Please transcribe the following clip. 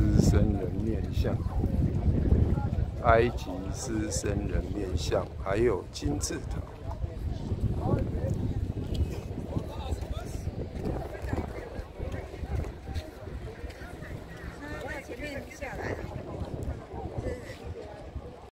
狮身人面像、埃及狮身人面像，还有金字塔。